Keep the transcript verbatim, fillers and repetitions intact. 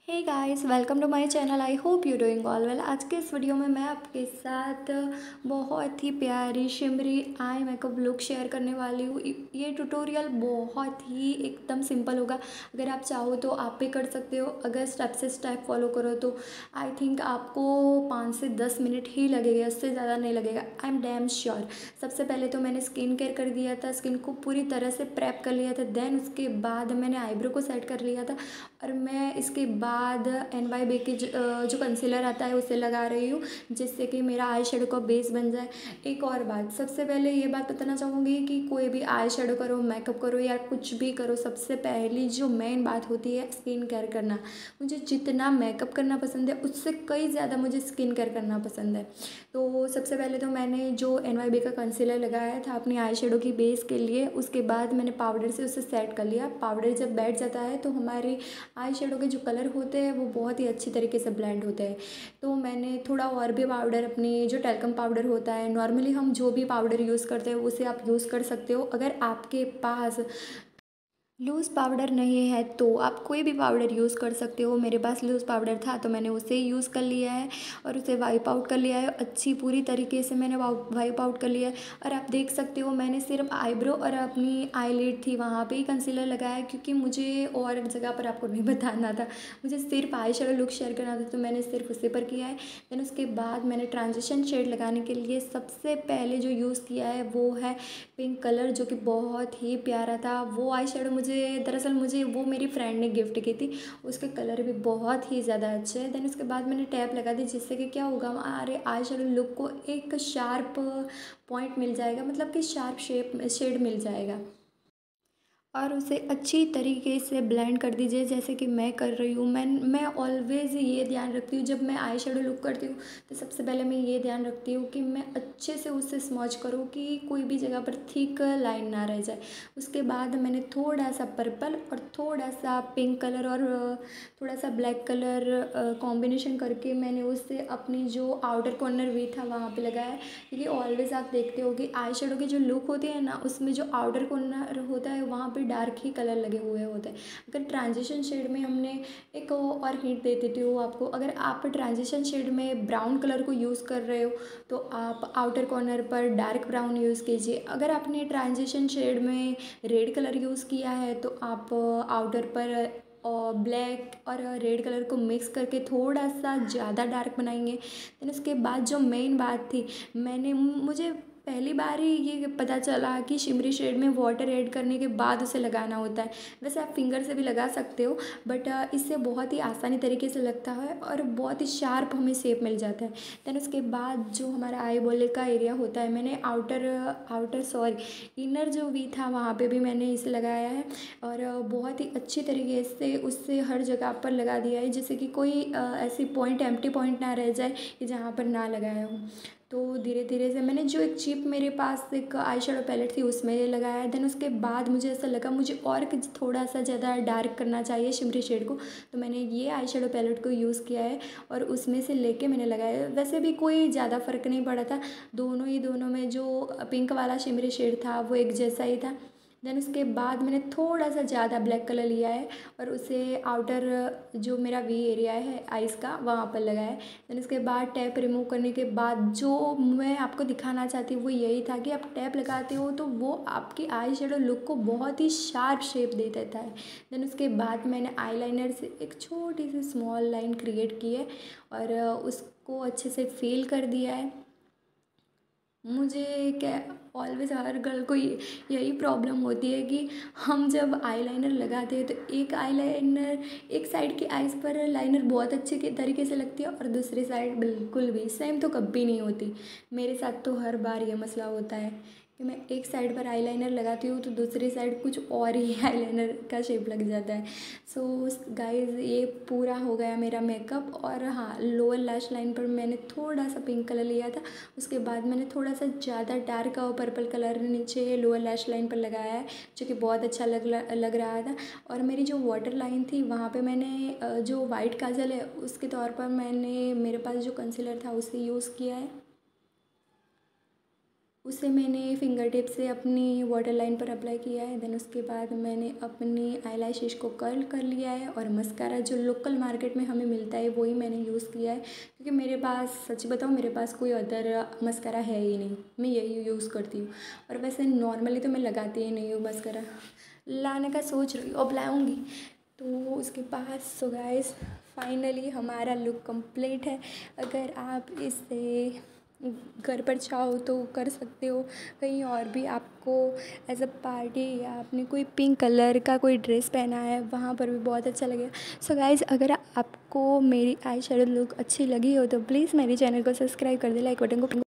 Hey guys, welcome to my channel. I hope you doing all well. आज के इस video में मैं आपके साथ बहुत ही प्यारी shimmery eye makeup look share करने वाली हूँ। ये ट्यूटोरियल बहुत ही एकदम सिंपल होगा। अगर आप चाहो तो आप भी कर सकते हो। अगर स्टेप से स्टेप फॉलो करो तो आई थिंक आपको पाँच से दस मिनट ही लगेगा, इससे ज़्यादा नहीं लगेगा। I am damn sure. सबसे पहले तो मैंने स्किन केयर कर दिया था, स्किन को पूरी तरह से प्रेप कर लिया था। देन उसके बाद मैंने आईब्रो को सेट कर लिया था और मैं इसके बाद एन वाई बी की जो कंसीलर आता है उसे लगा रही हूँ, जिससे कि मेरा आई शेडो का बेस बन जाए। एक और बात, सबसे पहले ये बात बताना चाहूँगी कि कोई भी आई शेडो करो, मेकअप करो या कुछ भी करो, सबसे पहली जो मेन बात होती है स्किन केयर करना। मुझे जितना मेकअप करना पसंद है उससे कई ज़्यादा मुझे स्किन केयर करना पसंद है। तो सबसे पहले तो मैंने जो एन वाई बी का कंसीलर लगाया था अपनी आई शेडो की बेस के लिए, उसके बाद मैंने पाउडर से उसे सेट कर लिया। पाउडर जब बैठ जाता है तो हमारी आई शेडो के जो कलर होते हैं वो बहुत ही अच्छी तरीके से ब्लेंड होते हैं। तो मैंने थोड़ा और भी पाउडर, अपनी जो टेल्कम पाउडर होता है, नॉर्मली हम जो भी पाउडर यूज़ करते हैं उसे आप यूज़ कर सकते हो। अगर आपके पास लूज़ पाउडर नहीं है तो आप कोई भी पाउडर यूज़ कर सकते हो। मेरे पास लूज़ पाउडर था तो मैंने उसे यूज़ कर लिया है और उसे वाइप आउट कर लिया है। अच्छी पूरी तरीके से मैंने वाइप आउट कर लिया है। और आप देख सकते हो मैंने सिर्फ आईब्रो और अपनी आईलिड थी वहाँ पे ही कंसीलर लगाया है, क्योंकि मुझे और जगह पर आपको नहीं बताना था। मुझे सिर्फ आई शेडो लुक शेयर करना था तो मैंने सिर्फ उसी पर किया है। देन उसके बाद मैंने ट्रांजिशन शेड लगाने के लिए सबसे पहले जो यूज़ किया है वो है पिंक कलर, जो कि बहुत ही प्यारा था। वो आई शेडो मुझे दरअसल मुझे वो मेरी फ्रेंड ने गिफ्ट की थी। उसके कलर भी बहुत ही ज़्यादा अच्छे हैं। देन उसके बाद मैंने टैप लगा दी, जिससे कि क्या होगा, हमारे आई शेडो लुक को एक शार्प पॉइंट मिल जाएगा, मतलब कि शार्प शेप शेड मिल जाएगा। और उसे अच्छी तरीके से ब्लेंड कर दीजिए, जैसे कि मैं कर रही हूँ। मैं मैं ऑलवेज़ ये ध्यान रखती हूँ जब मैं आई शेडो लुक करती हूँ तो सबसे पहले मैं ये ध्यान रखती हूँ कि मैं अच्छे से उसे स्मॉच करूँ कि कोई भी जगह पर थिक लाइन ना रह जाए। उसके बाद मैंने थोड़ा सा पर्पल और थोड़ा सा पिंक कलर और थोड़ा सा ब्लैक कलर कॉम्बिनेशन करके मैंने उससे अपनी जो आउटर कॉर्नर भी था वहाँ पे लगाया। क्योंकि ऑलवेज़ आप देखते हो कि आई शेडो की जो लुक होती है ना, उसमें जो आउटर कॉर्नर होता है वहाँ पे डार्क ही कलर लगे हुए होते हैं। अगर ट्रांजिशन शेड में हमने एक और हिंट दे देती हूँ आपको, अगर आप ट्रांजिशन शेड में ब्राउन कलर को यूज़ कर रहे हो तो आप आउटर कॉर्नर पर डार्क ब्राउन यूज़ कीजिए। अगर आपने ट्रांजिशन शेड में रेड कलर यूज़ किया है तो आप आउटर पर और ब्लैक और रेड कलर को मिक्स करके थोड़ा सा ज़्यादा डार्क बनाएंगे। देन उसके बाद जो मेन बात थी, मैंने मुझे पहली बार ही ये पता चला कि शिमरी शेड में वाटर ऐड करने के बाद उसे लगाना होता है। वैसे आप फिंगर से भी लगा सकते हो, बट इससे बहुत ही आसानी तरीके से लगता है और बहुत ही शार्प हमें शेप मिल जाता है। देन उसके बाद जो हमारा आई बॉल का एरिया होता है, मैंने आउटर आउटर सॉरी इनर जो भी था वहाँ पे भी मैंने इसे लगाया है और बहुत ही अच्छी तरीके से उससे हर जगह पर लगा दिया है, जैसे कि कोई ऐसी पॉइंट एम्प्टी पॉइंट ना रह जाए कि जहाँ पर ना लगाया हो। तो धीरे धीरे से मैंने जो एक चिप मेरे पास एक आई शेडो पैलेट थी उसमें लगाया। देन उसके बाद मुझे ऐसा लगा मुझे और कुछ थोड़ा सा ज़्यादा डार्क करना चाहिए शिमरी शेड को, तो मैंने ये आई शेडो पैलेट को यूज़ किया है और उसमें से लेके मैंने लगाया। वैसे भी कोई ज़्यादा फ़र्क नहीं पड़ा था, दोनों ही दोनों में जो पिंक वाला शिमरी शेड था वो एक जैसा ही था। देन उसके बाद मैंने थोड़ा सा ज़्यादा ब्लैक कलर लिया है और उसे आउटर जो मेरा वी एरिया है आइज़ का वहाँ पर लगाया है। देन उसके बाद टैप रिमूव करने के बाद जो मैं आपको दिखाना चाहती हूँ वो यही था कि आप टैप लगाते हो तो वो आपकी आई शेडो लुक को बहुत ही शार्प शेप दे देता है। देन उसके बाद मैंने आई लाइनर से एक छोटी सी स्मॉल लाइन क्रिएट की है और उसको अच्छे से फिल कर दिया है। मुझे क्या, ऑलवेज हर गर्ल को ये यही प्रॉब्लम होती है कि हम जब आईलाइनर लगाते हैं तो एक आईलाइनर एक साइड की आईज पर लाइनर बहुत अच्छे के तरीके से लगती है और दूसरी साइड बिल्कुल भी सेम तो कभी नहीं होती। मेरे साथ तो हर बार ये मसला होता है कि मैं एक साइड पर आईलाइनर लगाती हूँ तो दूसरी साइड कुछ और ही आईलाइनर का शेप लग जाता है। सो गाइस, ये पूरा हो गया मेरा मेकअप। और हाँ, लोअर लैश लाइन पर मैंने थोड़ा सा पिंक कलर लिया था, उसके बाद मैंने थोड़ा सा ज़्यादा डार्क और पर्पल कलर नीचे लोअर लैश लाइन पर लगाया है, जो कि बहुत अच्छा लग लग रहा था। और मेरी जो वाटर लाइन थी वहाँ पे मैंने जो वाइट काजल है उसके तौर पर मैंने मेरे पास जो कंसीलर था उसे यूज़ किया है। उसे मैंने फिंगर टिप से अपनी वाटर लाइन पर अप्लाई किया है। देन उसके बाद मैंने अपनी आईलैशेस को कर्ल कर लिया है और मस्कारा जो लोकल मार्केट में हमें मिलता है वही मैंने यूज़ किया है, क्योंकि मेरे पास सच बताऊँ मेरे पास कोई अदर मस्कारा है ही नहीं, मैं यही यूज़ करती हूँ। और वैसे नॉर्मली तो मैं लगाती ही नहीं हूँ मस्कारा, लाने का सोच रही हूँ, अब लाऊंगी। तो उसके बाद सो गाइस फाइनली हमारा लुक कंप्लीट है। अगर आप इसे घर पर चाहो तो कर सकते हो, कहीं और भी आपको एज अ पार्टी या आपने कोई पिंक कलर का कोई ड्रेस पहना है वहाँ पर भी बहुत अच्छा लगेगा। सो गाइज़ अगर आपको मेरी आई शेडो लुक अच्छी लगी हो तो प्लीज़ मेरे चैनल को सब्सक्राइब कर दे, लाइक बटन को